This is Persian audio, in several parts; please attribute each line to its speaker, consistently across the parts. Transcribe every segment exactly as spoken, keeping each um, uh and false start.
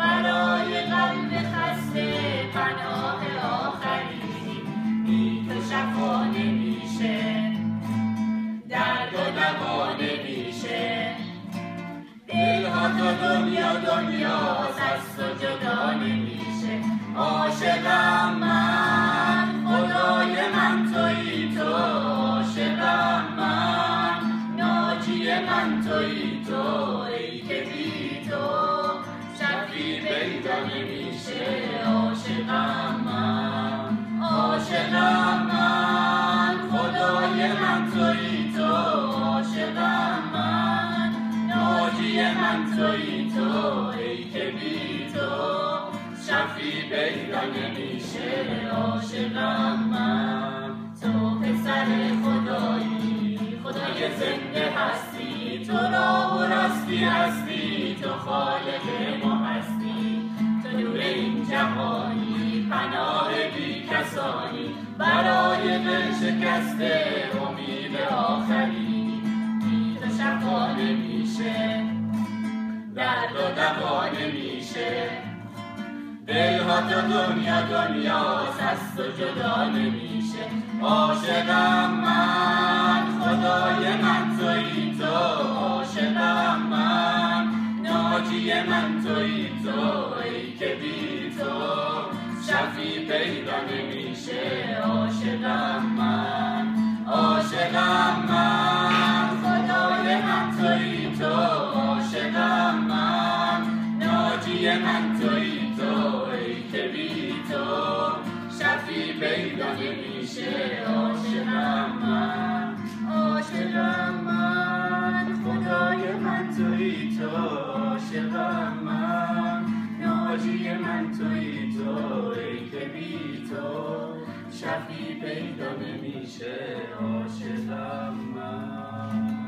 Speaker 1: برای قلب خسته پناه آخری بی تو شفا نمیشه، درد و دوا نمیشه. دلها تا دنیا دنیاست، از تو جدا نمیشه. عاشقم من، خدای من تویی تو. عاشقم من، ناجی من تویی تو. ای که بی تو شفی پیدا نمیشه. عاشقم من، عاشقم من، خدای من تویی تو. عاشقم من، ناجی من تویی تو. ای که بی تو شفی پیدا نمیشه. عاشقم من، تو پسر خدایی، خدای زنده هستی. تو راه و راستی هستی، تو خالق ما هستی. تو نور این جهانی، پناه بی کسانی. برای دل شکسته امید آخری بی تو شفا نمیشه، درد و دوا نمیشه. دلها تو دنیا دنیاست، از تو جدا نمیشه. عاشقم من، خدای من تویی تو. عاشقم من، ناجی من تویی تو. ای که بی تو شفی پیدا نمیشه. عاشقم من، عاشقم من، خدای من تویی تو. عاشقم من، ناجی من تویی تو. ای که بی تو شفی پیدا نمیشه. عاشقم من، عاشقم من، خدای من تویی تو. عاشقم من، ناجی من تویی تو. ای که بی تو شفی پیدا نمیشه. عاشقم من.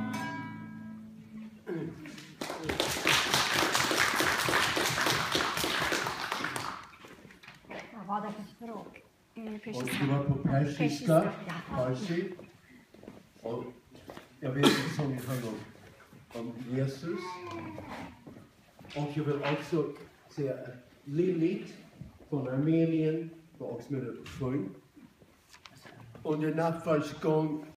Speaker 2: Och det var på persiska, farsi. Och jag vet en sång handlar om Jesus. Och jag vill också säga att Lilith från Armenien var också med och sjöng. Under nattvardsgång